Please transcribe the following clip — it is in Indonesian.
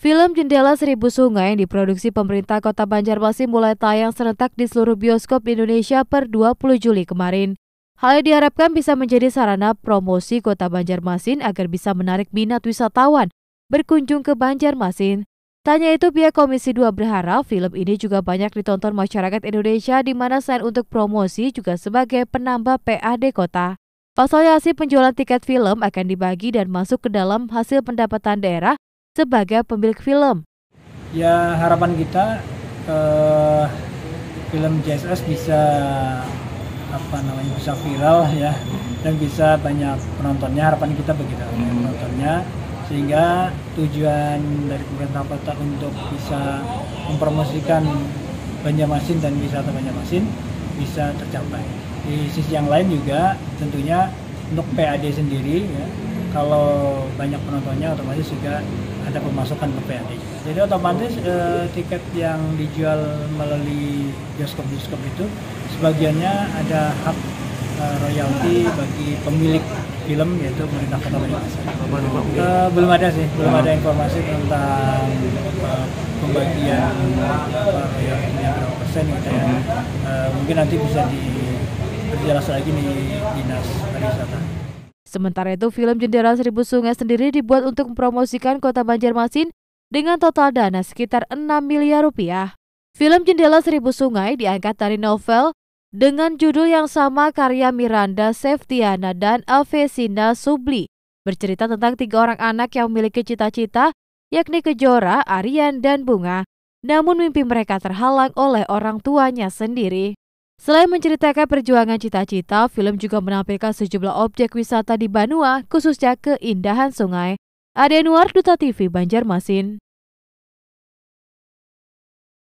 Film Jendela Seribu Sungai yang diproduksi pemerintah Kota Banjarmasin mulai tayang serentak di seluruh bioskop di Indonesia per 20 Juli kemarin. Hal yang diharapkan bisa menjadi sarana promosi Kota Banjarmasin agar bisa menarik minat wisatawan berkunjung ke Banjarmasin. Tanya itu pihak Komisi 2 berharap film ini juga banyak ditonton masyarakat Indonesia di mana selain untuk promosi juga sebagai penambah PAD kota. Pasalnya hasil penjualan tiket film akan dibagi dan masuk ke dalam hasil pendapatan daerah sebagai pemilik film. Ya harapan kita film JSS bisa bisa viral ya dan bisa banyak penontonnya. Harapan kita begitu penontonnya, sehingga tujuan dari pemerintah kota untuk bisa mempromosikan Banjarmasin dan wisata Banjarmasin bisa tercapai. Di sisi yang lain juga tentunya untuk PAD sendiri ya, kalau banyak penontonnya otomatis juga ada pemasukan ke PAD. Jadi otomatis tiket yang dijual melalui bioskop-bioskop itu sebagiannya ada hak royalti bagi pemilik film, yaitu pemerintah Kota Banjarmasin. Belum ada informasi tentang pembagian royaltinya berapa persen gitu ya. Mungkin nanti bisa diperjelas lagi di Dinas Pariwisata. Sementara itu, film Jendela Seribu Sungai sendiri dibuat untuk mempromosikan Kota Banjarmasin dengan total dana sekitar 6 miliar rupiah. Film Jendela Seribu Sungai diangkat dari novel dengan judul yang sama karya Miranda Septiana dan Alvesina Subli. Bercerita tentang 3 orang anak yang memiliki cita-cita, yakni Kejora, Aryan, dan Bunga. Namun mimpi mereka terhalang oleh orang tuanya sendiri. Selain menceritakan perjuangan cita-cita, film juga menampilkan sejumlah objek wisata di Banua, khususnya keindahan sungai. Ade Nuar, Duta TV, Banjarmasin.